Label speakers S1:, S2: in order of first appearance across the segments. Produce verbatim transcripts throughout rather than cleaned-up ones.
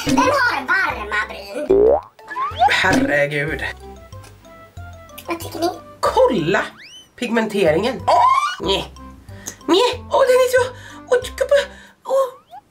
S1: Den har varma bryn.
S2: Herregud.
S1: Vad tycker ni?
S2: Kolla pigmenteringen. Åh! Nej. Nej. Åh, den är så... Åh, åh.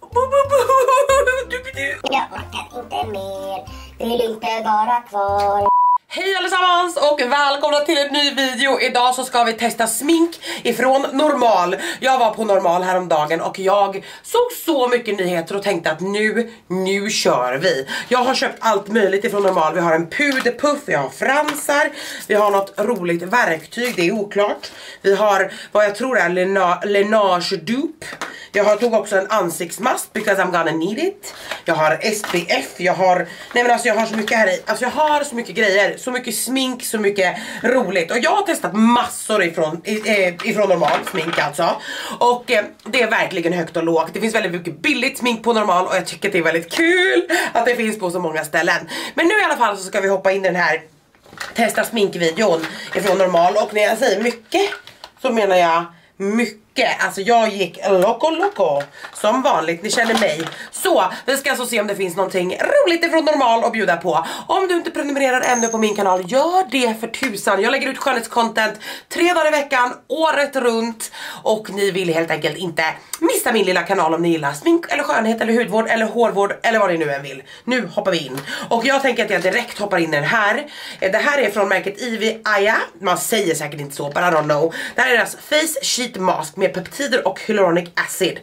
S1: Jag orkar inte mer. Vill inte vara kvar.
S2: Hej allesammans och välkomna till en ny video. Idag så ska vi testa smink ifrån Normal. Jag var på Normal häromdagen och jag såg så mycket nyheter och tänkte att nu, nu kör vi. Jag har köpt allt möjligt ifrån Normal. Vi har en puderpuff, vi har fransar, vi har något roligt verktyg, det är oklart. Vi har vad jag tror är Lena, Laneige dupe. Jag har tog också en ansiktsmask because I'm gonna need it. Jag har S P F, jag har nej men alltså jag har så mycket här i. Alltså jag har så mycket grejer, så mycket smink, så mycket roligt. Och jag har testat massor ifrån eh, ifrån Normal smink alltså. Och eh, det är verkligen högt och lågt. Det finns väldigt mycket billigt smink på Normal och jag tycker att det är väldigt kul att det finns på så många ställen. Men nu i alla fall så ska vi hoppa in i den här testa sminkvideon ifrån Normal. Och när jag säger mycket så menar jag mycket. Alltså jag gick loco loco som vanligt, ni känner mig. Så vi ska alltså se om det finns någonting roligt ifrån Normal att bjuda på. Om du inte prenumererar ännu på min kanal, gör det för tusan. Jag lägger ut skönhetscontent tre dagar i veckan, året runt. Och ni vill helt enkelt inte missa min lilla kanal om ni gillar smink eller skönhet eller hudvård eller hårvård eller vad ni nu än vill. Nu hoppar vi in. Och jag tänker att jag direkt hoppar in i den här. Det här är från märket Ivy Aya. Man säger säkert inte så, but I don't know. Det här är deras Face Sheet Mask med peptider och hyaluronic acid.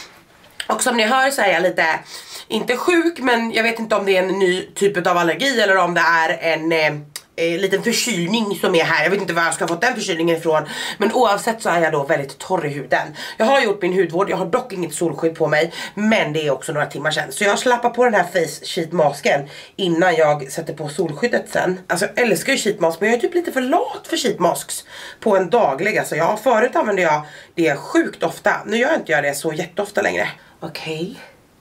S2: Och som ni hör så är jag lite, inte sjuk, men jag vet inte om det är en ny typ av allergi eller om det är en eh, eh, liten förkylning som är här. Jag vet inte var jag ska ha fått den förkylningen ifrån. Men oavsett så är jag då väldigt torr i huden. Jag har gjort min hudvård, jag har dock inget solskydd på mig. Men det är också några timmar sedan. Så jag slappar på den här face sheet masken innan jag sätter på solskyddet sen. Alltså jag älskar ju sheet mask, men jag är typ lite för lat för sheet masks på en daglig. Alltså jag, förut använde jag det sjukt ofta. Nu gör jag inte jag det så jätteofta längre. Okej. Okay.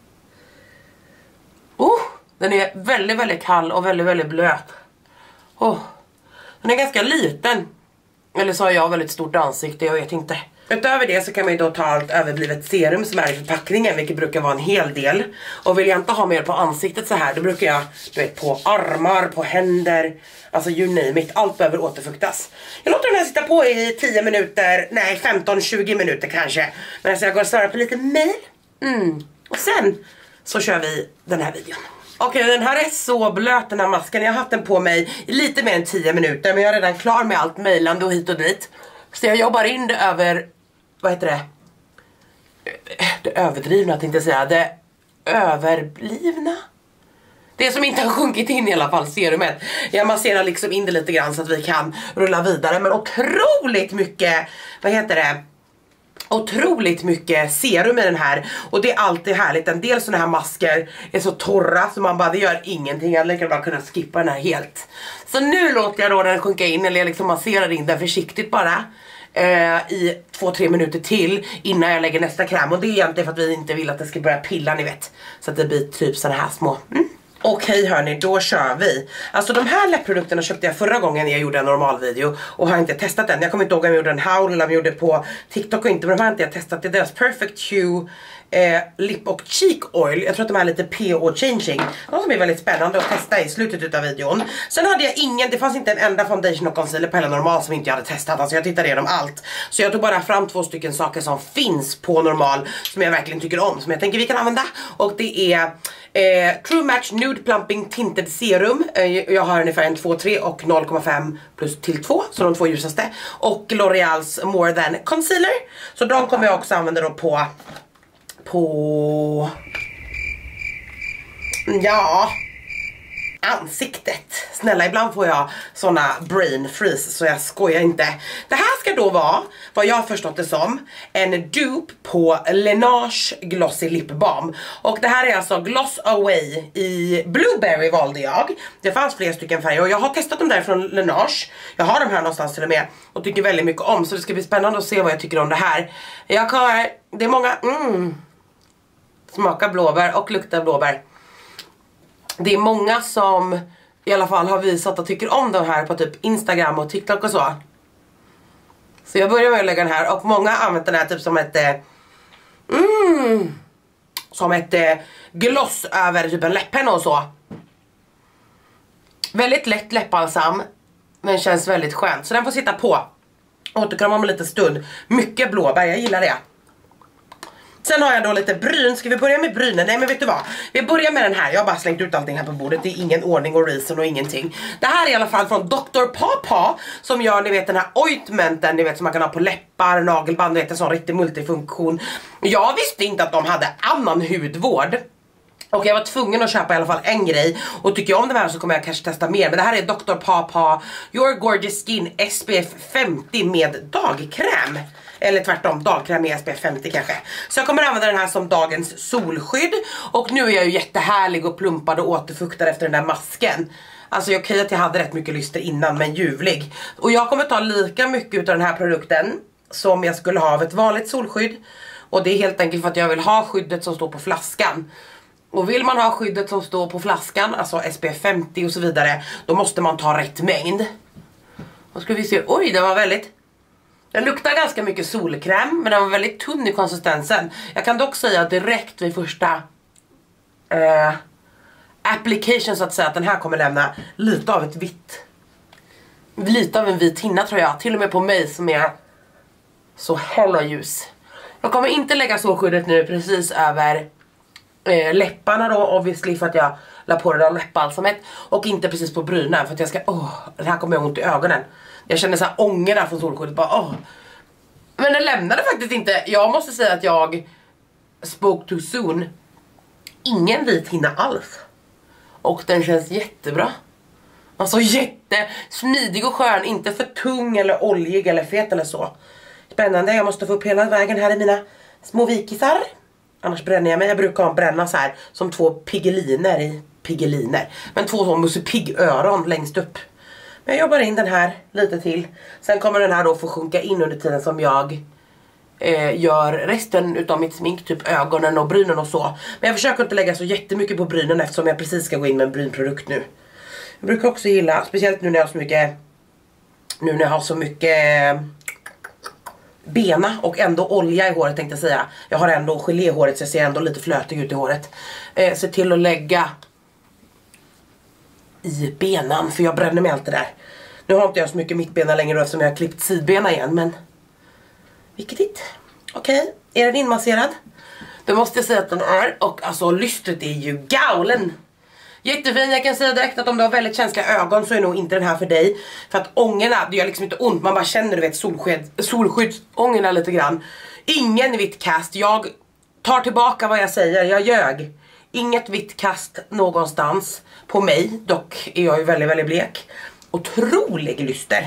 S2: Oh, den är väldigt väldigt kall och väldigt väldigt blöt. Oh, den är ganska liten. Eller så har jag väldigt stort ansikte, jag vet inte. Utöver det så kan man ju då ta allt överblivet serum som är i förpackningen, vilket brukar vara en hel del. Och vill jag inte ha mer på ansiktet så här, då brukar jag, du vet, på armar, på händer, alltså you name it, allt behöver återfuktas. Jag låter den här sitta på i tio minuter, nej femton tjugo minuter kanske. Men alltså jag går och svarar på lite mail. Mm. Och sen så kör vi den här videon. Okej, okay, den här är så blöt, den här masken. Jag har haft den på mig i lite mer än tio minuter. Men jag är redan klar med allt mejlande och hit och dit. Så jag jobbar in det över, vad heter det? Det överdrivna tänkte jag säga. Det överblivna? Det som inte har sjunkit in i alla fall, serumet. Jag masserar liksom in det lite grann så att vi kan rulla vidare. Men otroligt mycket, vad heter det? Otroligt mycket serum i den här. Och det är alltid härligt. En del sådana här masker är så torra så man bara, det gör ingenting. Jag lika bara kunna skippa den här helt. Så nu låter jag då den sjunka in, eller jag liksom masserar in den försiktigt bara eh, i två tre minuter till innan jag lägger nästa kräm. Och det är egentligen för att vi inte vill att det ska börja pilla, ni vet. Så att det blir typ sådana här små mm. Okej hörni, då kör vi. Alltså de här läppprodukterna köpte jag förra gången jag gjorde en normal video. Och har inte testat den. Jag kommer inte ihåg om jag gjorde en haul eller om jag gjorde på TikTok och inte. Men de har inte jag testat. Det är deras Perfect Hue eh, Lip och Cheek Oil. Jag tror att de är lite P O changing. De som är väldigt spännande att testa i slutet utav videon. Sen hade jag ingen, det fanns inte en enda foundation och concealer på hela normal som inte jag hade testat. Alltså jag tittade igenom allt. Så jag tog bara fram två stycken saker som finns på normal. Som jag verkligen tycker om. Som jag tänker vi kan använda. Och det är Eh, True Match Nude Plumping Tinted Serum. eh, Jag har ungefär en två tre och noll komma fem plus till två. Så de två ljusaste. Och L'Oreals More Than Concealer. Så de kommer jag också använda då på På Ja ansiktet. Snälla, ibland får jag såna brain freeze så jag skojar inte. Det här ska då vara, vad jag har förstått det som, en dupe på Laneige Glossy Lip Balm. Och det här är alltså Gloss Away i Blueberry valde jag. Det fanns flera stycken färger och jag har testat dem där från Laneige. Jag har dem här någonstans till och med och tycker väldigt mycket om. Så det ska bli spännande att se vad jag tycker om det här. Jag har, det är många, mm, smakar blåbär och luktar blåbär. Det är många som i alla fall har visat att tycker om de här på typ Instagram och TikTok och så. Så jag börjar med att lägga den här. Och många har använt den här typ som ett mm, som ett eh, gloss över typ en läpppenna och så. Väldigt lätt läppbalsam, men känns väldigt skönt. Så den får sitta på. Återkomma om en liten stund. Mycket blåbär, jag gillar det. Sen har jag då lite bryn. Ska vi börja med brynen? Nej men vet du vad? Vi börjar med den här. Jag har bara slängt ut allting här på bordet. Det är ingen ordning och reason och ingenting. Det här är i alla fall från doktor Papa. Som gör, ni vet, den här ointmenten. Ni vet, som man kan ha på läppar, nagelband. Ni vet, en sån riktig multifunktion. Jag visste inte att de hade annan hudvård. Och jag var tvungen att köpa i alla fall en grej. Och tycker jag om det här så kommer jag kanske testa mer. Men det här är doktor Papa Your Gorgeous Skin S P F femtio med dagkräm. Eller tvärtom, dagkräm med S P F femtio kanske. Så jag kommer använda den här som dagens solskydd. Och nu är jag ju jättehärlig och plumpad och återfuktad efter den där masken. Alltså okej okay, att jag hade rätt mycket lyster innan, men ljuvlig. Och jag kommer ta lika mycket av den här produkten som jag skulle ha av ett vanligt solskydd. Och det är helt enkelt för att jag vill ha skyddet som står på flaskan. Och vill man ha skyddet som står på flaskan, alltså S P F femtio och så vidare, då måste man ta rätt mängd. Och ska vi se, oj det var väldigt... Den luktar ganska mycket solkräm, men den var väldigt tunn i konsistensen. Jag kan dock säga direkt vid första eh, application så att säga att den här kommer lämna lite av ett vitt. Lite av en vit hinna tror jag, till och med på mig som är så hella ljus. Jag kommer inte lägga solskyddet nu precis över eh, läpparna då, obviously, för att jag la på det där läppbalsamet. Och inte precis på brynen för att jag ska, åh, oh, det här kommer jag ont i ögonen. Jag känner så här ångorna från solskyddet, bara åh. Oh. Men den lämnade faktiskt inte, jag måste säga att jag spoke too soon. Ingen vit hinna alls. Och den känns jättebra. Alltså jättesmidig och skön, inte för tung eller oljig eller fet eller så. Spännande, jag måste få upp hela vägen här i mina små vikisar. Annars bränner jag mig, jag brukar bränna så här som två pigeliner i pigeliner. Men två sån Musse Pigg-öron längst upp. Men jag jobbar in den här lite till. Sen kommer den här då få sjunka in under tiden som jag eh, gör resten utav mitt smink. Typ ögonen och brynen och så. Men jag försöker inte lägga så jättemycket på brynen eftersom jag precis ska gå in med en brynprodukt nu. Jag brukar också gilla, speciellt nu när jag har så mycket, nu när jag har så mycket bena och ändå olja i håret tänkte jag säga. Jag har ändå gelé i håret så jag ser ändå lite flötig ut i håret. Eh, se till att lägga i benan, för jag bränner mig allt det där. Nu har inte jag så mycket mittbena längre eftersom jag har klippt sidbena igen, men vilket hit. Okej, okay. Är den inmasserad? Det måste jag säga att den är. Och alltså lystret är ju gaulen. Jättefin, jag kan säga direkt att om du har väldigt känsliga ögon så är nog inte den här för dig. För att ångorna, det gör liksom inte ont. Man bara känner, du vet, solskydd, solskyddsångorna lite grann. Ingen vitt kast. Jag tar tillbaka vad jag säger, jag ljög. Inget vitt kast någonstans på mig. Dock är jag ju väldigt, väldigt blek. Otrolig lyster.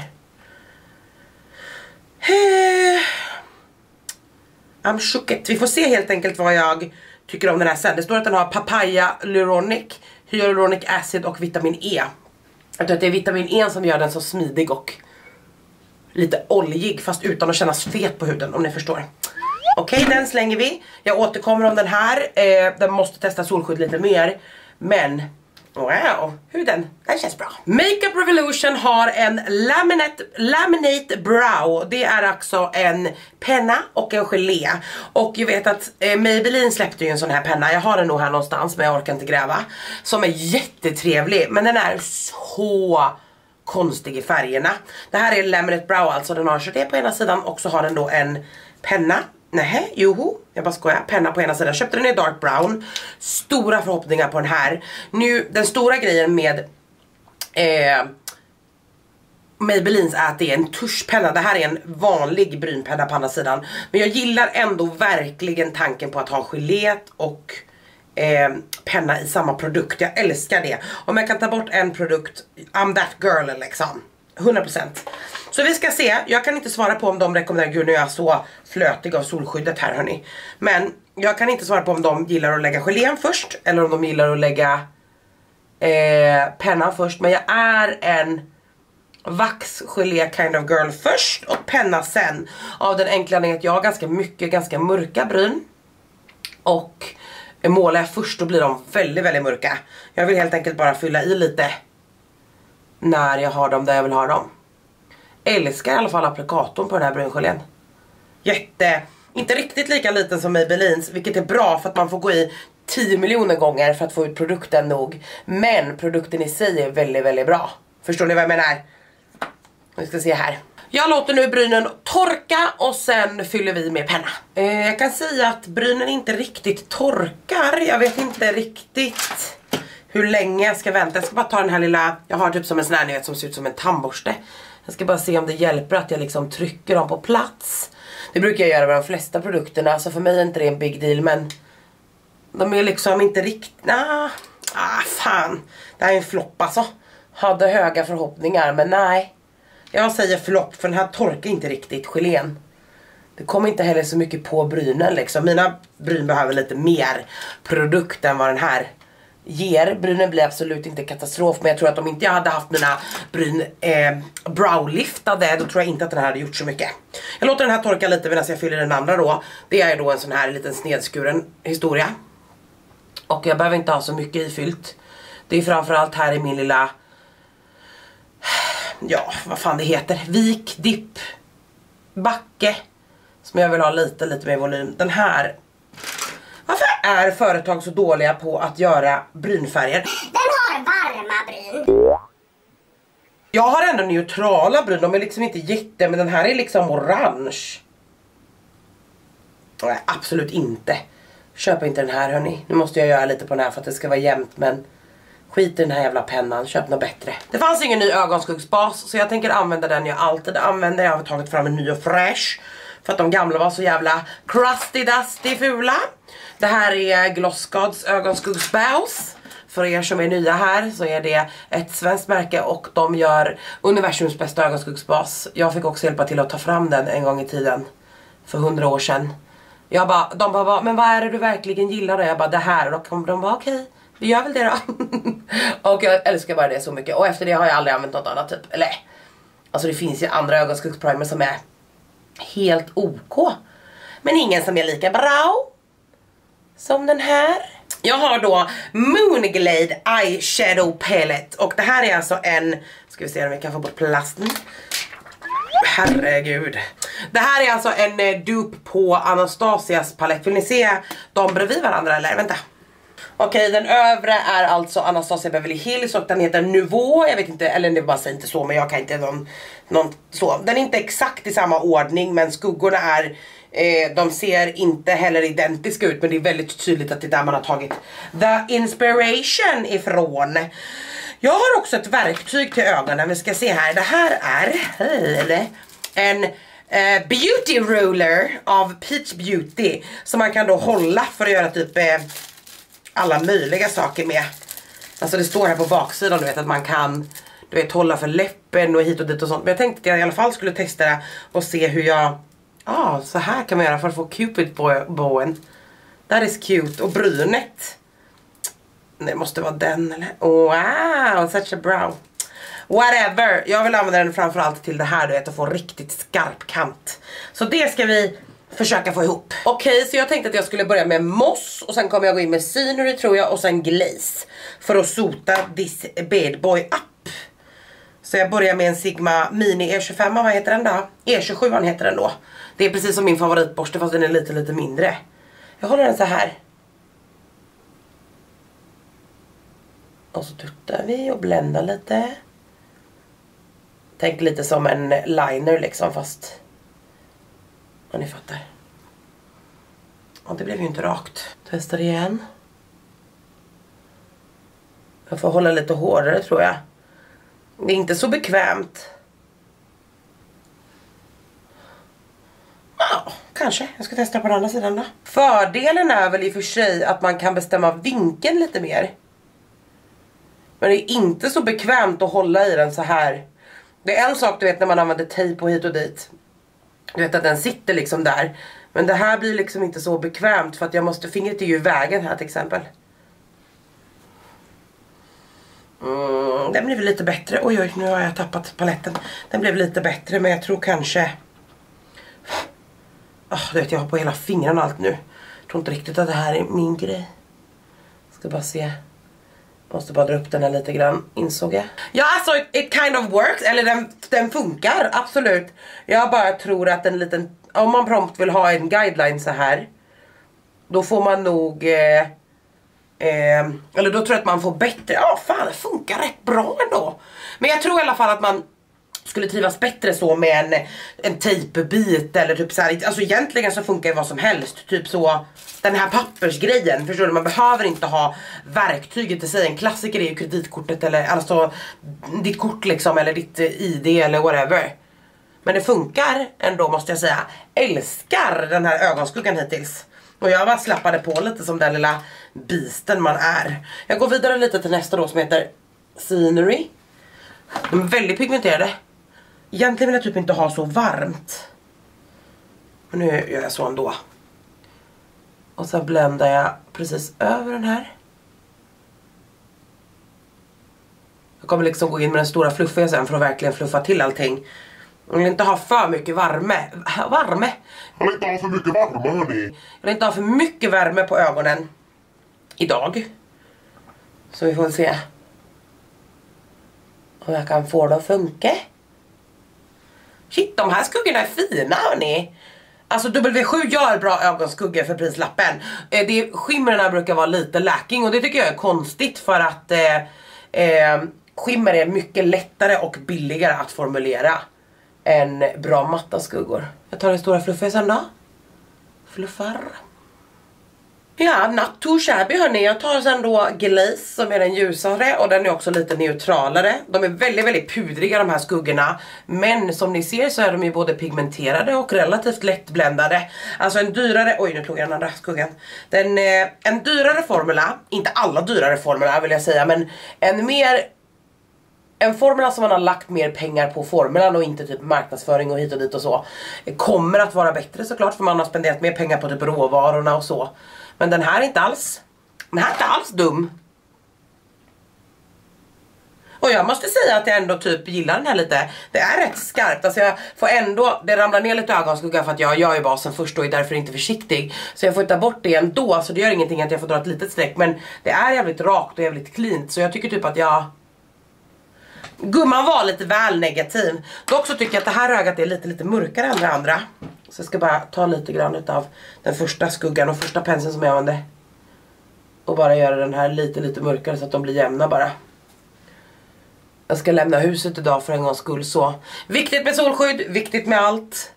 S2: I'm shooked. Vi får se helt enkelt vad jag tycker om den här sen. Det står att den har papaya, hyaluronic, hyaluronic acid och vitamin E. Jag tror att det är vitamin E som gör den så smidig och lite oljig fast utan att kännas fet på huden, om ni förstår. Okej, okay, den slänger vi. Jag återkommer om den här. Eh, den måste testa solskydd lite mer. Men, wow, huden, den känns bra. Makeup Revolution har en laminate, laminate brow. Det är alltså en penna och en gelé. Och jag vet att eh, Maybelline släppte ju en sån här penna. Jag har den nog här någonstans, men jag orkar inte gräva. Som är jättetrevlig, men den är så konstig i färgerna. Det här är laminate brow, alltså den har det på ena sidan. Och så har den då en penna. Nej, joho, jag bara skojar. Penna på ena sidan. Köpte den i dark brown. Stora förhoppningar på den här. Nu, den stora grejen med eh, Maybellines är att det är en tuschpenna. Det här är en vanlig brynpenna på andra sidan. Men jag gillar ändå verkligen tanken på att ha gelét och eh, penna i samma produkt. Jag älskar det. Om jag kan ta bort en produkt, I'm that girl liksom. hundra procent. Så vi ska se, jag kan inte svara på om de rekommenderar, gud nu är jag så flötig av solskyddet här hörni. Men jag kan inte svara på om de gillar att lägga gelén först eller om de gillar att lägga eh, pennan först. Men jag är en vaxgelé kind of girl först och penna sen. Av den enkla anledningen att jag har ganska mycket, ganska mörka bryn. Och målar jag först då blir de väldigt, väldigt mörka. Jag vill helt enkelt bara fylla i lite när jag har dem där jag vill ha dem. Älskar i alla fall applikatorn på den här bryngelén. Jätte Inte riktigt lika liten som Maybellines, vilket är bra för att man får gå i tio miljoner gånger för att få ut produkten nog. Men produkten i sig är väldigt, väldigt bra. Förstår ni vad jag menar? Vi ska se här. Jag låter nu brynen torka och sen fyller vi med penna. Eh, jag kan säga att brynen inte riktigt torkar. Jag vet inte riktigt hur länge jag ska vänta. Jag ska bara ta den här lilla, jag har typ som en sån här, ni vet, som ser ut som en tandborste. Jag ska bara se om det hjälper att jag liksom trycker dem på plats. Det brukar jag göra med de flesta produkterna, så för mig är inte det en big deal, men de är liksom inte riktigt, nah, ah fan. Det här är en flopp alltså. Hade höga förhoppningar, men nej. Jag säger flopp, för den här torkar inte riktigt gelén. Det kommer inte heller så mycket på brynen liksom. Mina bryn behöver lite mer produkt än vad den här ger. Brynen blir absolut inte katastrof, men jag tror att om inte jag hade haft mina bryn eh, browliftade, då tror jag inte att den här hade gjort så mycket. Jag låter den här torka lite medan jag fyller den andra då. Det är då en sån här liten snedskuren historia. Och jag behöver inte ha så mycket ifyllt. Det är framförallt här i min lilla, ja, vad fan det heter, vik, dipp, backe, som jag vill ha lite, lite mer volym. Den här, varför är företag så dåliga på att göra brynfärger?
S1: Den har varma bryn.
S2: Jag har ändå neutrala bryn, de är liksom inte jätte, men den här är liksom orange. Nej, absolut inte. Köp inte den här hörni. Nu måste jag göra lite på den här för att det ska vara jämnt, men skit i den här jävla pennan, köp något bättre. Det fanns ingen ny ögonskuggsbas, så jag tänker använda den jag alltid använder. Jag har tagit fram en ny och fräsch, för att de gamla var så jävla crusty, dusty, fula. Det här är Glossgods ögonskuggsbas. För er som är nya här så är det ett svenskt märke och de gör universums bästa ögonskuggsbas. Jag fick också hjälpa till att ta fram den en gång i tiden, för hundra år sedan. Jag bara, de bara, men vad är det du verkligen gillar? Och jag bara, det här. Och de, de bara, okej. Okay. Vi gör väl det då. Och jag älskar bara det så mycket. Och efter det har jag aldrig använt något annat typ. Eller, alltså det finns ju andra ögonskuggsprimer som är helt ok. Men ingen som är lika bra som den här. Jag har då Moonglade Eyeshadow Palette. Och det här är alltså en, ska vi se om vi kan få bort plasten. Herregud. Det här är alltså en dupe på Anastasias palett. Vill ni se dem bredvid varandra eller? Vänta. Okej, den övre är alltså Anastasia Beverly Hills och den heter Nouveau. Jag vet inte, eller det bara säger inte så, men jag kan inte någon, någon så. Den är inte exakt i samma ordning, men skuggorna är, eh, de ser inte heller identiska ut, men det är väldigt tydligt att det är där man har tagit the inspiration ifrån. Jag har också ett verktyg till ögonen, vi ska se här. Det här är en eh, beauty ruler av Peach Beauty, som man kan då hålla för att göra typ eh, alla möjliga saker med. Alltså det står här på baksidan, du vet, att man kan, du vet, hålla för läppen och hit och dit och sånt. Men jag tänkte att jag i alla fall skulle testa det och se hur jag, ja, ah, så här kan man göra för att få cupid på bowen. That is cute. Och brynet, det måste vara den eller, wow, such a brow. Whatever, jag vill använda den framförallt till det här, du vet, att få riktigt skarp kant. Så det ska vi försöka få ihop. Okej, okay, så jag tänkte att jag skulle börja med moss och sen kommer jag gå in med scenery tror jag och sen glaze för att sota this bad boy up. Så jag börjar med en Sigma Mini E tjugofem, vad heter den då? E tjugosju heter den då. Det är precis som min favoritborste fast den är lite lite mindre. Jag håller den så här. Och så tuttar vi och bländar lite. Tänk lite som en liner liksom, fast ja, ni fattar. Och det blev ju inte rakt. Testar igen. Jag får hålla lite hårdare tror jag. Det är inte så bekvämt. Ja, kanske. Jag ska testa på den andra sidan då. Fördelen är väl i och för sig att man kan bestämma vinkeln lite mer. Men det är inte så bekvämt att hålla i den så här. Det är en sak, du vet, när man använder tejp och hit och dit. Du vet att den sitter liksom där. Men det här blir liksom inte så bekvämt för att jag måste, fingret är ju i vägen här till exempel. Mm, den blev lite bättre. Oj oj, nu har jag tappat paletten. Den blev lite bättre, men jag tror kanske, oh, du vet, jag har på hela fingrarna allt nu. Jag tror inte riktigt att det här är min grej. Ska bara se. Måste bara dra upp den här lite grann, insåg jag. Ja, alltså it, it kind of works. Eller den, den funkar, absolut. Jag bara tror att en liten om man prompt vill ha en guideline så här, då får man nog eh, eh, eller då tror jag att man får bättre. Ja fan, det funkar rätt bra ändå. Men jag tror i alla fall att man skulle trivas bättre så med en, en tejpbit eller typ så här. Alltså egentligen så funkar det vad som helst. Typ så, den här pappersgrejen, förstår du? Man behöver inte ha verktyget i sig. En klassiker är ju kreditkortet eller alltså ditt kort liksom, eller ditt I D eller whatever. Men det funkar ändå, måste jag säga. Älskar den här ögonskuggan hittills. Och jag bara slappade på lite som den lilla bisten man är. Jag går vidare lite till nästa då som heter Scenery. De är väldigt pigmenterade. Egentligen vill jag typ inte ha så varmt. Men nu gör jag så ändå. Och så bländar jag precis över den här. Jag kommer liksom gå in med den stora fluffiga sen för att verkligen fluffa till allting. Jag vill inte ha för mycket värme. Värme?
S3: Jag vill inte ha för mycket värme, hörni.
S2: Jag vill inte ha för mycket värme på ögonen idag. Så vi får se om jag kan få det att funka. Shit, de här skuggorna är fina, hörni. Alltså W sju gör bra ögonskuggor för prislappen. eh, det, Skimmerna brukar vara lite lacking. Och det tycker jag är konstigt, för att eh, eh, skimmer är mycket lättare och billigare att formulera än bra matta skuggor. Jag tar den stora fluffiga sen då. Fluffar. Ja, not too shabby, hörni. Jag tar sen då Glaze som är den ljusare, och den är också lite neutralare. De är väldigt, väldigt pudriga de här skuggorna. Men som ni ser så är de ju både pigmenterade och relativt lättbländade. Alltså en dyrare, oj nu tog jag den andra skuggan. Den, eh, en dyrare formula, inte alla dyrare formula vill jag säga, men en mer... En formula som man har lagt mer pengar på formulan och inte typ marknadsföring och hit och dit och så, kommer att vara bättre såklart, för man har spenderat mer pengar på typ råvarorna och så. Men den här är inte alls, den här är inte alls dum. Och jag måste säga att jag ändå typ gillar den här lite. Det är rätt skarpt, alltså jag får ändå, det ramlar ner lite ögonskugga för att jag gör ju basen först och är därför inte försiktig. Så jag får ta bort det ändå, så det gör ingenting att jag får dra ett litet streck. Men det är jävligt rakt och jävligt cleant, så jag tycker typ att jag... Gumman var lite väl negativ. Dock så tycker jag att det här ögat är lite lite mörkare än det andra. Så jag ska bara ta lite grann av den första skuggan och första penseln som jag använde. Och bara göra den här lite lite mörkare så att de blir jämna bara. Jag ska lämna huset idag för en gångs skull, så. Viktigt med solskydd, viktigt med allt.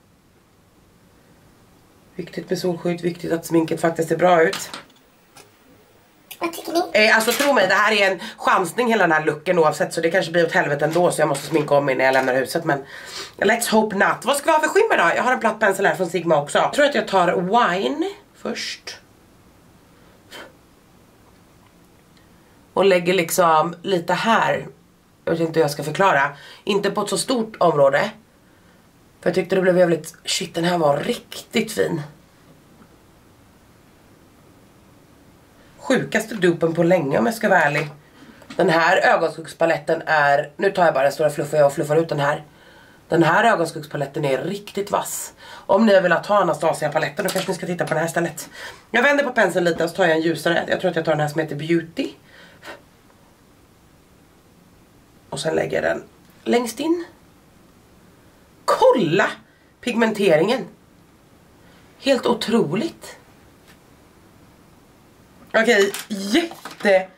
S2: Viktigt med solskydd, viktigt att sminket faktiskt ser bra ut.
S1: Vad tycker ni?
S2: Eh, alltså tro mig, det här är en chansning hela den här looken oavsett, så det kanske blir åt helvete ändå, så jag måste sminka om mig när jag lämnar huset, men let's hope not. Vad ska vi ha för skimmer då? Jag har en platt pensel här från Sigma också. Jag tror att jag tar Wine först. Och lägger liksom lite här. Jag vet inte hur jag ska förklara. Inte på ett så stort område. För jag tyckte det blev jävligt... Shit, den här var riktigt fin. Sjukaste dupen på länge om jag ska vara ärlig. Den här ögonskuggspaletten är... Nu tar jag bara den stora fluffiga och fluffar ut den här. Den här ögonskuggspaletten är riktigt vass. Om ni vill ha Anastasia-paletten, då kanske ni ska titta på den här istället. Jag vänder på penseln lite och så tar jag en ljusare. Jag tror att jag tar den här som heter Beauty. Och sen lägger jag den längst in. Kolla pigmenteringen. Helt otroligt. Okej, jätte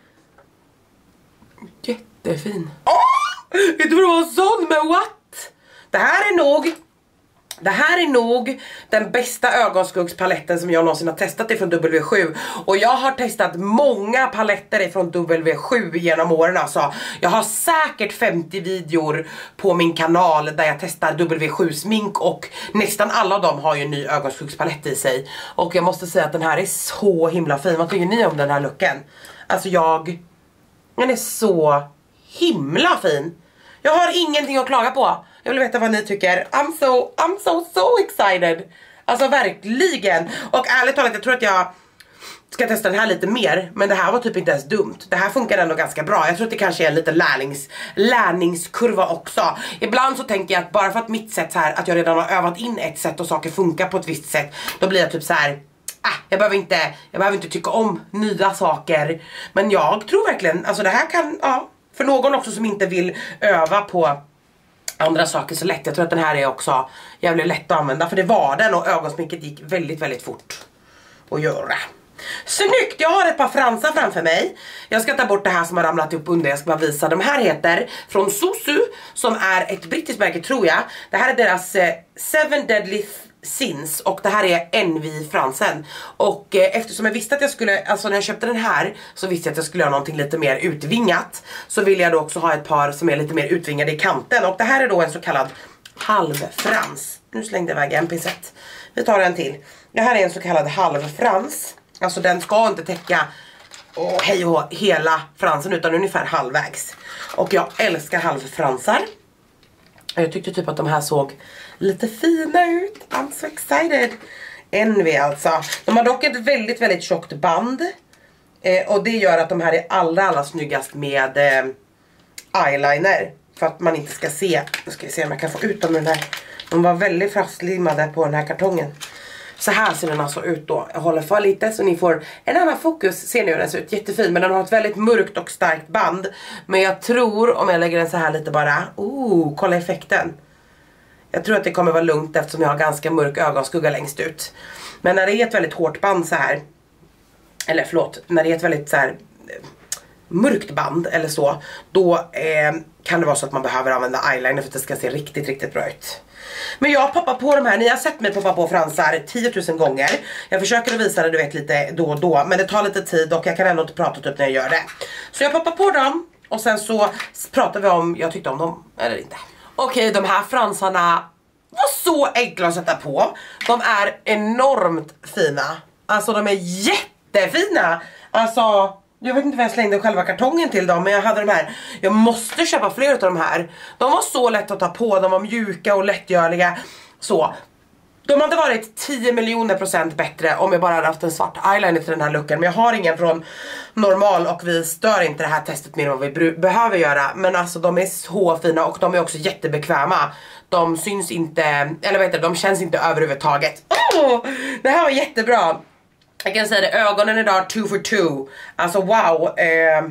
S2: jättefin. Åh! Vet du vad det var sån med what? Det här är nog Det här är nog den bästa ögonskuggspaletten som jag någonsin har testat ifrån W sju. Och jag har testat många paletter ifrån W sju genom åren alltså. Jag har säkert femtio videor på min kanal där jag testar W sju smink, och nästan alla av dem har ju en ny ögonskuggspalett i sig. Och jag måste säga att den här är så himla fin. Vad tycker ni om den här looken? Alltså jag... Den är så himla fin. Jag har ingenting att klaga på. Jag vill veta vad ni tycker. I'm so, I'm so, so excited. Alltså verkligen. Och ärligt talat, jag tror att jag ska testa den här lite mer. Men det här var typ inte ens dumt. Det här funkar ändå ganska bra. Jag tror att det kanske är en liten lärlings, lärningskurva också. Ibland så tänker jag att bara för att mitt sätt så här, att jag redan har övat in ett sätt och saker funkar på ett visst sätt, då blir jag typ så här... Ah, jag behöver inte, jag behöver inte tycka om nya saker. Men jag tror verkligen, alltså det här kan, ja, för någon också som inte vill öva på andra saker så lätt. Jag tror att den här är också jävligt lätt att använda, för det var den, och ögonsminket gick väldigt väldigt fort att göra. Snyggt! Jag har ett par fransar framför mig. Jag ska ta bort det här som har ramlat upp under. Jag ska bara visa. De här heter från Susu, som är ett brittiskt märke tror jag. Det här är deras eh, Seven Deadly Sins, och det här är Envy-fransen. Och eh, eftersom jag visste att jag skulle, alltså när jag köpte den här så visste jag att jag skulle ha någonting lite mer utvingat, så vill jag då också ha ett par som är lite mer utvingade i kanten. Och det här är då en så kallad halvfrans. Nu slängde jag iväg en pincett. Vi tar en till. Det här är en så kallad halvfrans. Alltså den ska inte täcka oh, hej och hela fransen, utan ungefär halvvägs. Och jag älskar halvfransar. Jag tyckte typ att de här såg lite fina ut. I'm so excited. Envy alltså. De har dock ett väldigt väldigt tjockt band. Eh, och det gör att de här är allra allra snyggast med eh, eyeliner. För att man inte ska se. Nu ska vi se om jag kan få ut dem den här. De var väldigt fastlimmade på den här kartongen. Så här ser den alltså ut då. Jag håller för lite så ni får en annan fokus. Ser ni hur den ser ut? Jättefin. Men den har ett väldigt mörkt och starkt band. Men jag tror, om jag lägger den så här lite bara. Oh, kolla effekten. Jag tror att det kommer vara lugnt eftersom jag har ganska mörk ögonskugga längst ut. Men när det är ett väldigt hårt band så här. Eller förlåt. När det är ett väldigt så här mörkt band eller så. Då eh, kan det vara så att man behöver använda eyeliner för att det ska se riktigt riktigt bra ut. Men jag poppar på de här. Ni har sett mig poppa på fransar tio tusen gånger. Jag försöker att visa det, du vet, lite då och då. Men det tar lite tid och jag kan ändå inte prata typ när jag gör det. Så jag poppar på dem. Och sen så pratar vi om jag tyckte om dem eller inte. Okej, de här fransarna var så enkla att sätta på. De är enormt fina. Alltså de är jättefina. Alltså jag vet inte vad jag slängde själva kartongen till dem, men jag hade de här. Jag måste köpa fler av de här. De var så lätt att ta på, de var mjuka och lättgörliga. Så de hade varit tio miljoner procent bättre om jag bara hade haft en svart eyeliner till den här looken. Men jag har ingen från normal och vi stör inte det här testet mer än vad vi behöver göra. Men alltså de är så fina och de är också jättebekväma. De syns inte, eller vad heter det, de känns inte överhuvudtaget. Oh, det här var jättebra. Jag kan säga det, ögonen idag two for two. Alltså wow. Eh,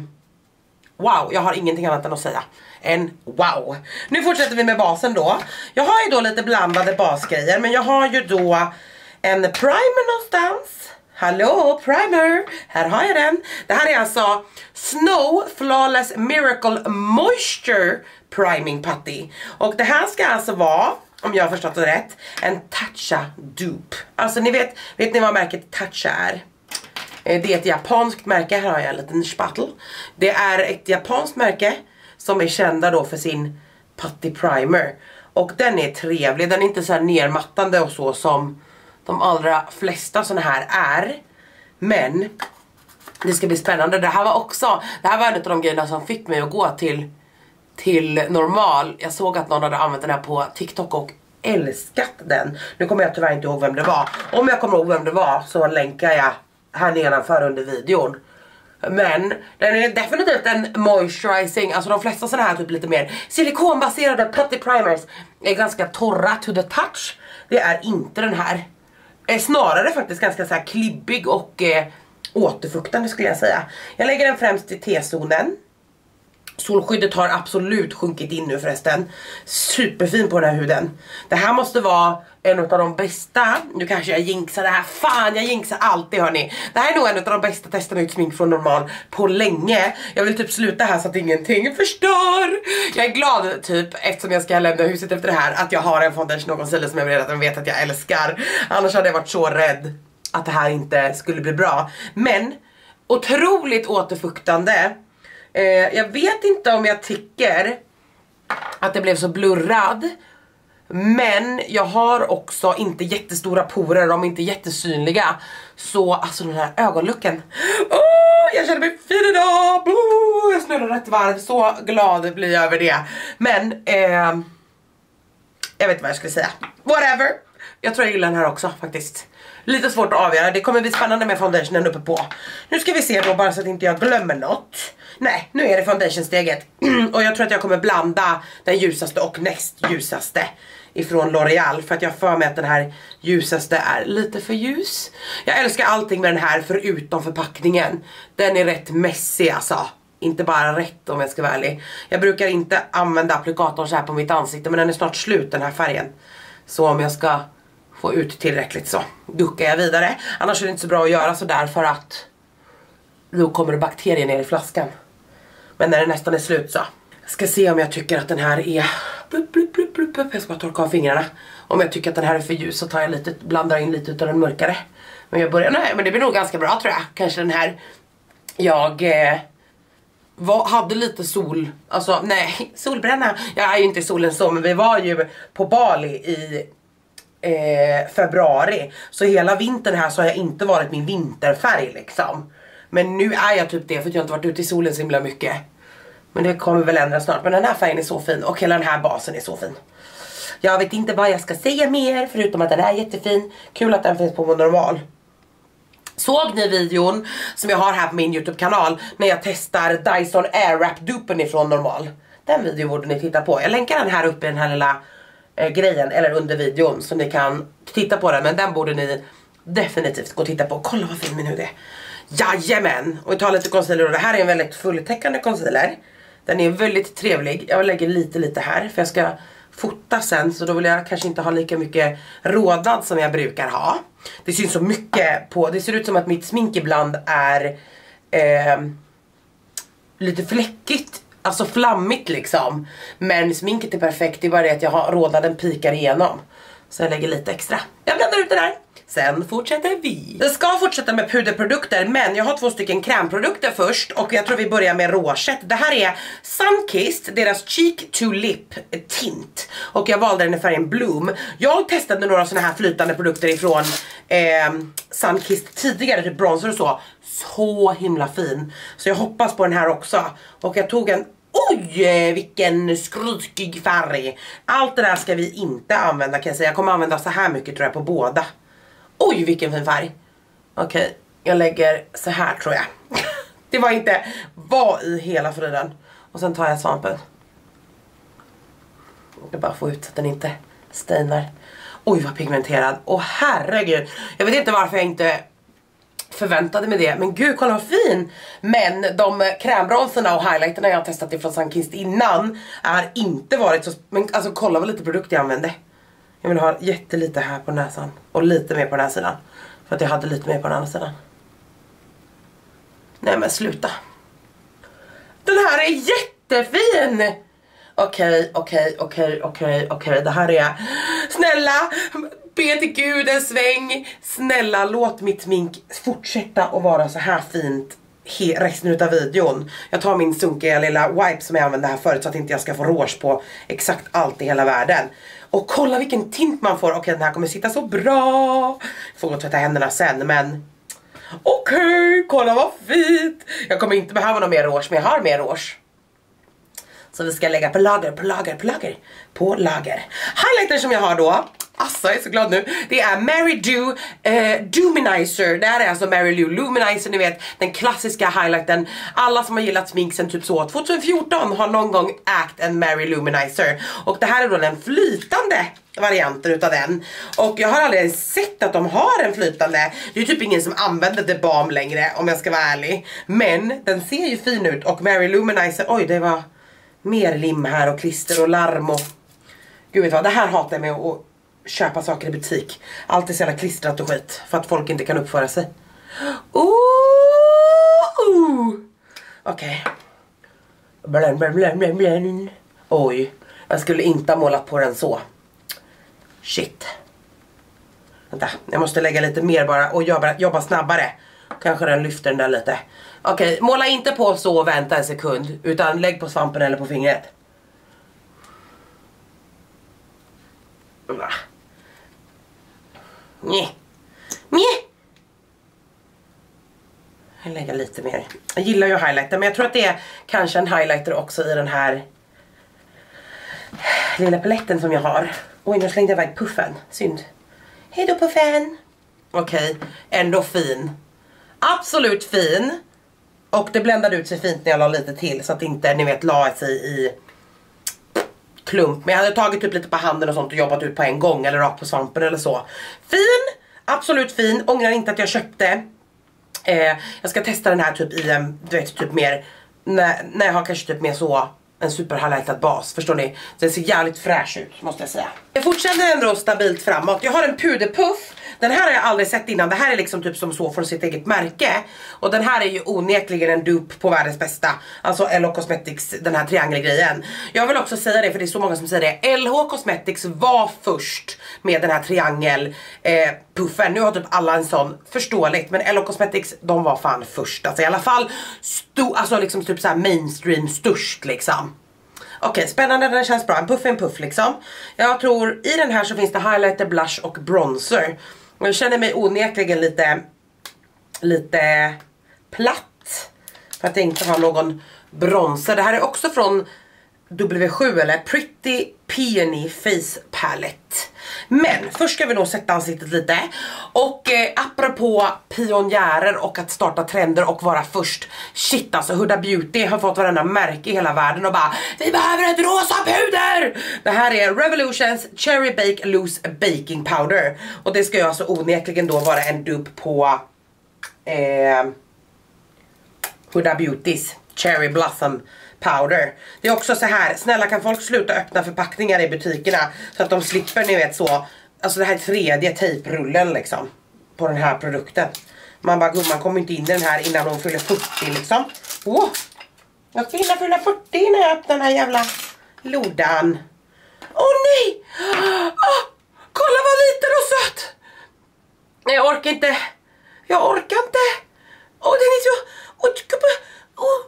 S2: wow, jag har ingenting annat än att säga än wow. Nu fortsätter vi med basen då. Jag har ju då lite blandade basgrejer, men jag har ju då en primer någonstans. Hallå, primer. Här har jag den. Det här är alltså Snow Flawless Miracle Moisture Priming Putty. Och det här ska alltså vara, om jag har förstått det rätt, en Tatcha dupe. Alltså ni vet, vet ni vad märket Tatcha är? Det är ett japanskt märke. Här har jag en liten spattel. Det är ett japanskt märke som är kända då för sin putty primer. Och den är trevlig. Den är inte så här nermattande och så som de allra flesta såna här är. Men det ska bli spännande. Det här var också, det här var en av de grejerna som fick mig att gå till till normal. Jag såg att någon hade använt den här på TikTok och älskat den. Nu kommer jag tyvärr inte ihåg vem det var. Om jag kommer ihåg vem det var så länkar jag här nedanför under videon. Men den är definitivt en moisturizing. Alltså de flesta sådana här typ lite mer silikonbaserade putty primers är ganska torra to the touch. Det är inte den här. Är snarare faktiskt ganska så här klibbig och eh, återfuktande skulle jag säga. Jag lägger den främst i T-zonen. Solskyddet har absolut sjunkit in nu förresten. Superfin på den här huden. Det här måste vara en av de bästa. Nu kanske jag jinxar det här. Fan, jag jinxar alltid, hörni. Det här är nog en av de bästa testerna ut smink från normal på länge. Jag vill typ sluta här så att ingenting förstör. Jag är glad typ, eftersom jag ska lämna huset efter det här, att jag har en foundation någonsin som jag redan vet att jag älskar. Annars hade jag varit så rädd att det här inte skulle bli bra. Men otroligt återfuktande. Eh, jag vet inte om jag tycker att det blev så blurrad. Men jag har också inte jättestora porer, de är inte jättesynliga. Så alltså den här ögonlucken. Oh, jag känner mig fin idag. Oh, jag snurrar rätt varv, så glad blir jag över det. Men eh, jag vet inte vad jag skulle säga. Whatever. Jag tror jag gillar den här också faktiskt. Lite svårt att avgöra, det kommer bli spännande med foundationen uppe på. Nu ska vi se då, bara så att inte jag glömmer något. Nej, nu är det foundationsteget. Och jag tror att jag kommer blanda den ljusaste och näst ljusaste ifrån L'Oreal. För att jag för mig att den här ljusaste är lite för ljus. Jag älskar allting med den här förutom förpackningen. Den är rätt messig alltså. inte bara rätt om jag ska vara ärlig. Jag brukar inte använda applikatorn så här på mitt ansikte, men den är snart slut den här färgen. Så om jag ska få ut tillräckligt så duckar jag vidare. Annars är det inte så bra att göra så där för att då kommer det bakterier ner i flaskan. Men när den nästan är slut så. Jag ska se om jag tycker att den här är... Blup, blup, blup, blup, blup. Jag ska bara torka av fingrarna. Om jag tycker att den här är för ljus så tar jag lite, blandar in lite utav den mörkare. Men jag börjar... Nej, men det blir nog ganska bra tror jag. Kanske den här... Jag... Eh, var, hade lite sol... Alltså, nej. Solbränna. Jag är ju inte i solen så, men vi var ju på Bali i... Eh, februari. Så hela vintern här så har jag inte varit min vinterfärg liksom. Men nu är jag typ det för att jag inte varit ute i solen så himla mycket. Men det kommer väl ändra snart. Men den här färgen är så fin och hela den här basen är så fin. Jag vet inte vad jag ska säga mer förutom att den är jättefin. Kul att den finns på normal. Såg ni videon som jag har här på min YouTube-kanal när jag testar Dyson Airwrap-dupen ifrån normal? Den videon borde ni titta på. Jag länkar den här uppe i den här lilla eh, grejen eller under videon så ni kan titta på den. Men den borde ni definitivt gå och titta på. Kolla vad fin min hud är. Jajamän! Och vi tar lite concealer och det här är en väldigt fulltäckande concealer. Den är väldigt trevlig. Jag lägger lite lite här för jag ska fota sen. Så då vill jag kanske inte ha lika mycket rådad som jag brukar ha. Det syns så mycket på... Det ser ut som att mitt smink ibland är eh, lite fläckigt. Alltså flammigt liksom. Men sminket är perfekt. Det är bara det att jag har rådaden pikar igenom. Så jag lägger lite extra. Jag blandar ut det där. Sen fortsätter vi. Jag ska fortsätta med puderprodukter, men jag har två stycken krämprodukter först. Och jag tror vi börjar med rouget. Det här är Sunkissed, deras Cheek to Lip tint. Och jag valde den i färgen Bloom. Jag testade några såna här flytande produkter ifrån eh, Sunkissed tidigare, typ bronzer och så. Så himla fin. Så jag hoppas på den här också. Och jag tog en... Oj, vilken skrykig färg. Allt det där ska vi inte använda kan jag säga. Jag kommer använda så här mycket tror jag på båda. Oj, vilken fin färg. Okej, okay, jag lägger så här tror jag. Det var inte, vad i hela friden. Och sen tar jag svampen. Jag bara få ut så att den inte stainar. Oj, vad pigmenterad. Åh herregud. Jag vet inte varför jag inte förväntade mig det. Men gud, kolla vad fin. Men de krämbronserna och highlighterna jag har testat ifrån Sunkissed innan är inte varit så... Men alltså kolla vad lite produkt jag använde. Jag vill ha jättelite här på näsan. Och lite mer på den här sidan. För att jag hade lite mer på den andra sidan. Nej men sluta. Den här är jättefin. Okej, okej, okej, okej, okej. Det här är... Snälla, be till Gud en sväng. Snälla, låt mitt smink fortsätta att vara så här fint resten utav videon. Jag tar min sunkiga lilla wipe som jag använde här förut så att inte jag ska få rouge på exakt allt i hela världen. Och kolla vilken tint man får. Okej, den här kommer sitta så bra. Jag får gå och tvätta händerna sen, men... Okej, okay, kolla vad fint. Jag kommer inte behöva någon mer rouge, men jag har mer rouge. Så vi ska lägga på lager, på lager, på lager, på lager. Highlighter som jag har då, alltså jag är så glad nu. Det är Mary Do eh, Luminizer. Det här är alltså Mary Lou Luminizer, ni vet, den klassiska highlighten. Alla som har gillat smink sen typ så tjugo fjorton har någon gång ägt en Mary Luminizer. Och det här är då den flytande varianten utav den. Och jag har aldrig sett att de har en flytande. Det är typ ingen som använder The Balm längre, om jag ska vara ärlig. Men den ser ju fin ut. Och Mary Luminizer, oj det var mer lim här och klister och larm och... Gud vet vad, det här hatar jag med att köpa saker i butik. Allt är så jävla klistrat och skit. För att folk inte kan uppföra sig. Ooh! Okej. Okay. Oj. Jag skulle inte ha målat på den så. Shit. Vänta, jag måste lägga lite mer bara och jobba, jobba snabbare. Kanske den lyfter den där lite. Okej, okay, måla inte på så och vänta en sekund. Utan lägg på svampen eller på fingret. Nej. Nej. Jag lägger lite mer. Jag gillar ju highlighter, men jag tror att det är kanske en highlighter också i den här lilla paletten som jag har. Oj, nu slängde jag iväg puffen. Synd. Hej då puffen. Okej, okay. Ändå fin. Absolut fin. Och det bländade ut sig fint när jag la lite till. Så att inte, ni vet, la sig i klump. Men jag hade tagit upp lite på handen och sånt och jobbat ut på en gång. Eller rakt på svampen eller så. Fin. Absolut fin. Ångrar inte att jag köpte. Eh, jag ska testa den här typ i en, du vet, typ mer när, när jag har kanske typ med så en super highlightad bas, förstår ni? Det ser jävligt fräsch ut, måste jag säga. Jag fortsätter ändå stabilt framåt. Jag har en puderpuff. Den här har jag aldrig sett innan. Det här är liksom typ som så från sitt eget märke. Och den här är ju onekligen en dupe på världens bästa. Alltså L H Cosmetics, den här triangelgrejen. Jag vill också säga det, för det är så många som säger det. L H Cosmetics var först med den här triangel eh, puffen. Nu har typ alla en sån, förståeligt. Men L H Cosmetics, de var fan först. Alltså i alla fall, sto alltså liksom typ så här mainstream störst liksom. Okej, okay, spännande, den känns bra. En puff är en puff liksom. Jag tror i den här så finns det highlighter, blush och bronzer. Och jag känner mig onekligen lite lite platt för att jag inte har någon bronzer. Det här är också från W sju eller Pretty Peony Face Palette. Men först ska vi nog sätta ansiktet lite. Och eh, apropå pionjärer och att starta trender och vara först. Shit alltså, Huda Beauty har fått varenda märke i hela världen och bara, vi behöver ett rosa puder! Det här är Revolutions Cherry Bake Loose Baking Powder. Och det ska ju alltså onekligen då vara en dupe på eh, Huda Beautys Cherry Blossom Powder. Det är också så här, snälla kan folk sluta öppna förpackningar i butikerna så att de slipper, ni vet så. Alltså det här är tredje tejprullen liksom på den här produkten. Man bara, gumman kommer inte in i den här innan hon fyller fyrtio liksom. Åh, jag ska hinna fylla fyrtio när jag öppnar den här jävla lodan. Åh oh, nej! Oh, kolla vad liten och söt! Nej, jag orkar inte. Jag orkar inte. Åh, oh, den är så... Åh, oh,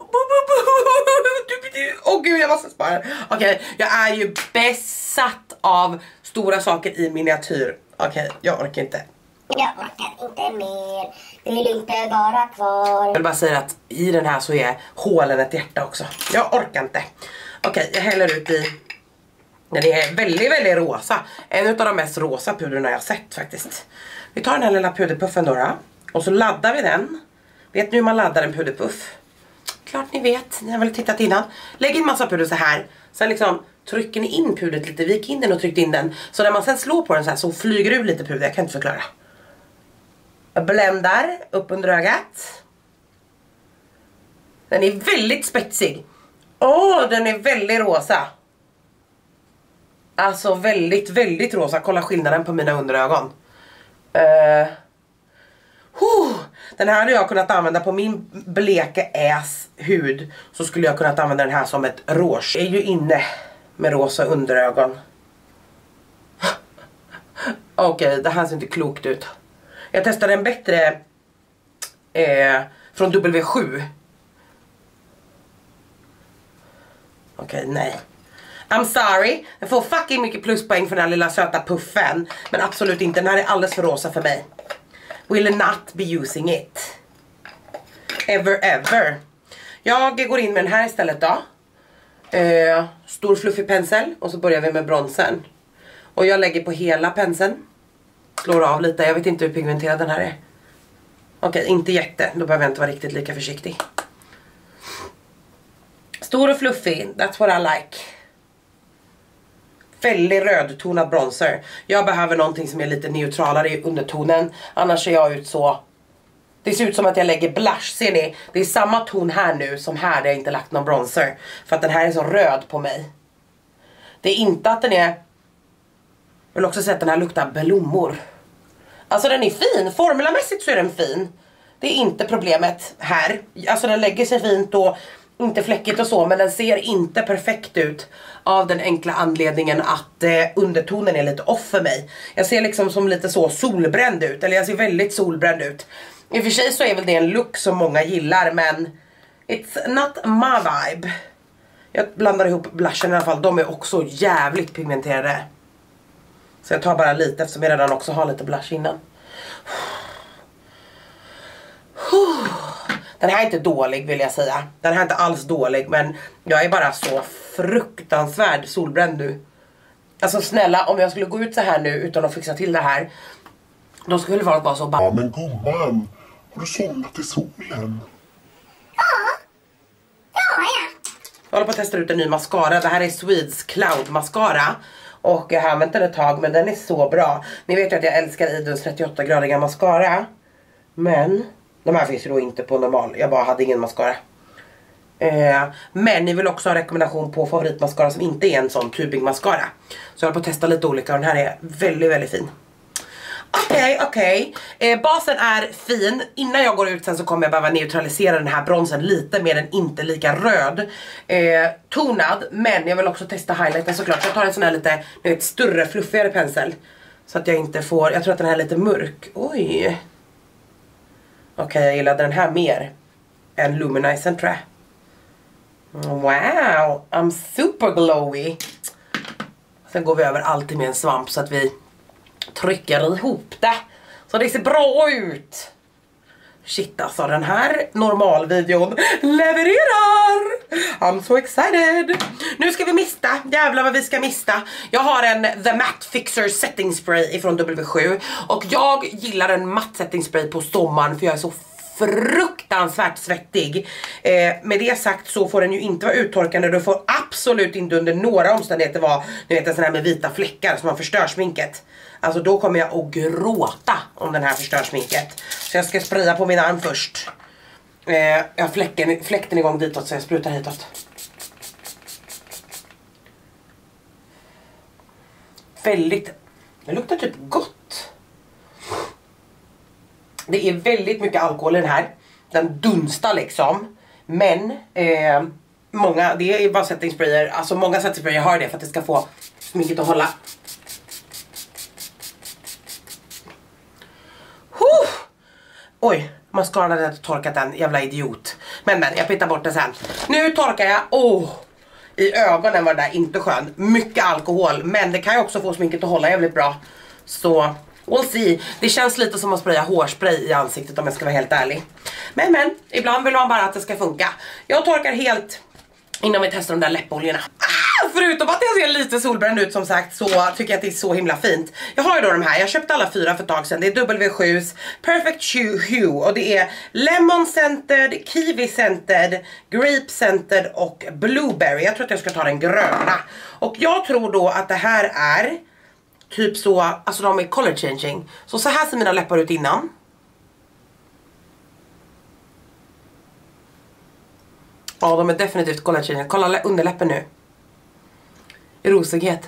S2: Åh oh, gud, jag måste spara. Okej, okay, jag är ju besatt av stora saker i miniatyr. Okej, okay, jag orkar inte.
S1: Jag orkar inte mer. Vill inte vara kvar.
S2: Jag vill bara säga att i den här så är hålen ett hjärta också. Jag orkar inte. Okej, okay, jag häller ut i. Den är väldigt, väldigt rosa. En av de mest rosa pudrorna jag sett faktiskt. Vi tar den här lilla puderpuffen då, då. Och så laddar vi den. Vet ni hur man laddar en puderpuff? Klart ni vet, ni har väl tittat innan. Lägg in massa puder så här. Sen liksom trycker ni in pudret lite, vik in den och tryck in den. Så när man sen slår på den så här så flyger ur lite puder, jag kan inte förklara. Jag bländar upp under ögat. Den är väldigt spetsig. Åh, oh, den är väldigt rosa. Alltså väldigt, väldigt rosa. Kolla skillnaden på mina underögon. Uh, huh. Den här hade jag kunnat använda på min bleka äs hud. Så skulle jag kunnat använda den här som ett rouge. Jag är ju inne med rosa underögon. Okej, okay, det här ser inte klokt ut. Jag testade en bättre eh, från W sju. Okej, okay, nej. I'm sorry. Jag får fucking mycket pluspoäng för den här lilla söta puffen. Men absolut inte, den här är alldeles för rosa för mig. Will not be using it. Ever ever. Jag går in med den här istället då. Eh, stor fluffig pensel. Och så börjar vi med bronsen. Och jag lägger på hela penseln. Slår av lite, jag vet inte hur pigmenterad den här är. Okej, okay, inte jätte. Då behöver jag inte vara riktigt lika försiktig. Stor och fluffig, that's what I like. Väldigt rödtonad bronzer. Jag behöver någonting som är lite neutralare i undertonen. Annars ser jag ut så. Det ser ut som att jag lägger blush, ser ni? Det är samma ton här nu som här där jag inte lagt någon bronzer. För att den här är så röd på mig. Det är inte att den är... Jag vill också säga att den här luktar blommor. Alltså den är fin, formulamässigt så är den fin. Det är inte problemet här. Alltså den lägger sig fint och inte fläckigt och så. Men den ser inte perfekt ut. Av den enkla anledningen att eh, undertonen är lite off för mig. Jag ser liksom som lite så solbränd ut. Eller jag ser väldigt solbränd ut. I och för sig så är väl det en look som många gillar. Men it's not my vibe. Jag blandar ihop blushen i alla fall. De är också jävligt pigmenterade. Så jag tar bara lite eftersom jag redan också har lite blush innan. Den här är inte dålig vill jag säga. Den här är inte alls dålig. Men jag är bara så fruktansvärd solbränd nu. Alltså snälla, om jag skulle gå ut så här nu utan att fixa till det här. Då skulle det vara så bara...
S3: Ja men gumman, har du somnat i solen?
S1: Ja, ja ja.
S2: Jag håller på att testa ut en ny mascara. Det här är Swedes Cloud mascara. Och jag har använt den ett tag men den är så bra. Ni vet ju att jag älskar Idons trettioåtta-gradiga mascara. Men de här finns ju då inte på normal. Jag bara hade ingen mascara. Eh, men ni vill också ha rekommendation på favoritmascara som inte är en sån tubig mascara. Så jag håller på att testa lite olika och den här är väldigt, väldigt fin. Okej, okay, okej. Okay. Eh, basen är fin. Innan jag går ut sen så kommer jag behöva neutralisera den här bronzen lite mer, den inte lika röd. Eh, tonad, men jag vill också testa highlighten såklart. Jag tar en sån här lite, nu vet, större, fluffigare pensel. Så att jag inte får, jag tror att den här är lite mörk. Oj. Okej, okay, jag gillade den här mer än Luminizern tror jag. Wow, I'm super glowy. Sen går vi över alltid med en svamp så att vi trycker ihop det så det ser bra ut. Shit alltså, den här normalvideon levererar. I'm so excited. Nu ska vi mista, jävlar vad vi ska mista. Jag har en The Matte Fixer Setting Spray ifrån W sju. Och jag gillar en matt setting spray på sommaren för jag är så fruktansvärt svettig. eh, Med det sagt så får den ju inte vara uttorkande. Du får absolut inte under några omständigheter vara, ni vet, en sån här med vita fläckar som man förstör sminket. Alltså då kommer jag att gråta om den här förstör sminket. Så jag ska spraya på min arm först. eh, Jag har fläcken, fläkten igång ditåt så jag sprutar hitåt. Väldigt, det luktar typ gott. Det är väldigt mycket alkohol i den här. Den dunstar liksom. Men eh, många, det är bara setting sprayer. Alltså många setting sprayer har det för att det ska få sminket att hålla. Huh! Oj, mascaran hade inte torkat den, jävla idiot. Men men, jag pittar bort den sen. Nu torkar jag, åh oh, i ögonen var det där inte skön. Mycket alkohol, men det kan ju också få sminket att hålla jävligt bra. Så we'll see. Det känns lite som att spraya hårspray i ansiktet om jag ska vara helt ärlig. Men men, ibland vill man bara att det ska funka. Jag torkar helt innan vi testar de där läppoljorna. Ah, förutom att jag ser lite solbränd ut som sagt, så tycker jag att det är så himla fint. Jag har ju då de här, jag köpte alla fyra för ett tag sedan. Det är W sju:s Perfect Hue och det är Lemon Scented, Kiwi Scented, Grape Scented och Blueberry. Jag tror att jag ska ta den gröna. Och jag tror då att det här är typ så, alltså de är color changing. Så så här ser mina läppar ut innan. Ja, de är definitivt color changing. Kolla underläppen nu. I rosighet.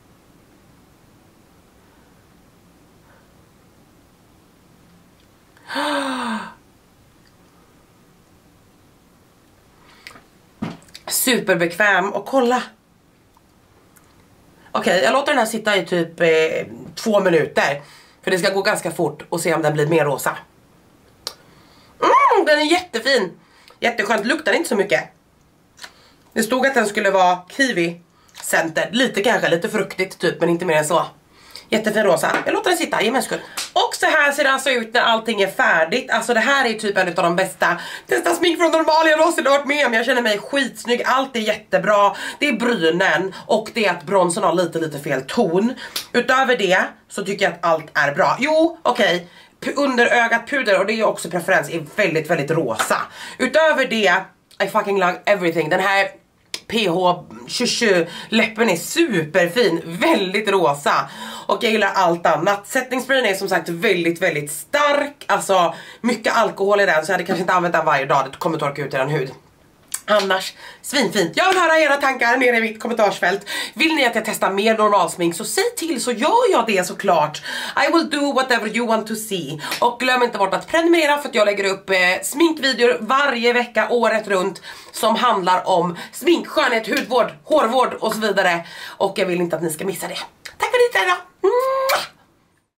S2: Superbekväm. Och kolla. Okej, okay, jag låter den här sitta i typ eh, två minuter. För det ska gå ganska fort och se om den blir mer rosa. Mm, den är jättefin. Jätteskönt, luktar inte så mycket. Det stod att den skulle vara kiwi scented. Lite kanske, lite fruktigt typ, men inte mer än så. Jättefin rosa. Jag låter den sitta, ge mig en skull. Och så här ser det alltså ut när allting är färdigt. Alltså det här är typ en av de bästa testa smink från normal jag någonsin har varit med om. Jag känner mig skitsnygg, allt är jättebra. Det är brynen och det är att bronsen har lite lite fel ton. Utöver det så tycker jag att allt är bra. Jo, okej. Okay. Under ögat puder, och det är också preferens, är väldigt väldigt rosa. Utöver det, I fucking love everything. Den här P H tjugosju läppen är superfin, väldigt rosa. Och jag gillar allt annat. Setting sprayen är som sagt väldigt väldigt stark. Alltså mycket alkohol i den, så jag hade kanske inte använt den varje dag. Det kommer torka ut i den hud. Annars, svinfint. Jag vill höra era tankar nere i mitt kommentarsfält. Vill ni att jag testar mer normalsmink så säg till, så gör jag det såklart. I will do whatever you want to see. Och glöm inte bort att prenumerera, för att jag lägger upp eh, sminkvideor varje vecka året runt som handlar om smink, skönhet, hudvård, hårvård och så vidare. Och jag vill inte att ni ska missa det. Tack för det då. Mm.